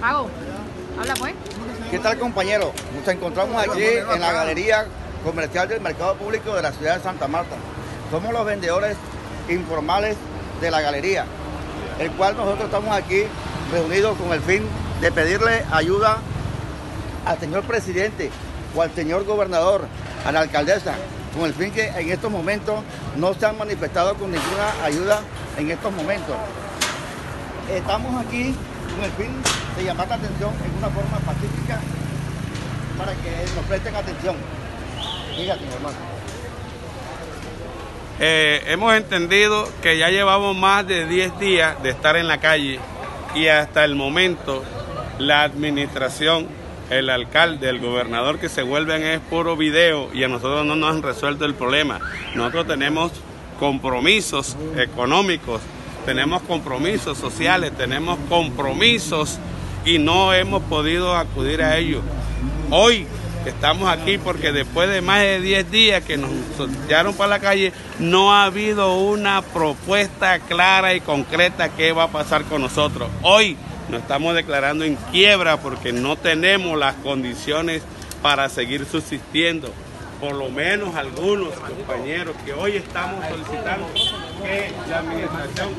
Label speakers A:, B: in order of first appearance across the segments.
A: Vago. Habla pues.
B: ¿Qué tal, compañero? Nos encontramos aquí en la galería comercial del Mercado Público de la ciudad de Santa Marta. Somos los vendedores informales de la galería, el cual nosotros estamos aquí reunidos con el fin de pedirle ayuda al señor presidente o al señor gobernador, a la alcaldesa, con el fin que en estos momentos no se han manifestado con ninguna ayuda en estos momentos. Estamos aquí con el fin de llamar la atención en una forma pacífica para que nos presten atención. Fíjate, hermano.
C: Hemos entendido que ya llevamos más de 10 días de estar en la calle y hasta el momento la administración, el alcalde, el gobernador que se vuelven es puro video y a nosotros no nos han resuelto el problema. Nosotros tenemos compromisos económicos, tenemos compromisos sociales, tenemos compromisos y no hemos podido acudir a ellos. Hoy estamos aquí porque después de más de 10 días que nos soltaron para la calle, no ha habido una propuesta clara y concreta qué va a pasar con nosotros. Hoy nos estamos declarando en quiebra porque no tenemos las condiciones para seguir subsistiendo. Por lo menos algunos compañeros que hoy estamos solicitando que la administración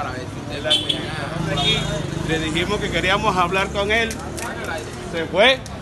C: de aquí, le dijimos que queríamos hablar con él, se fue.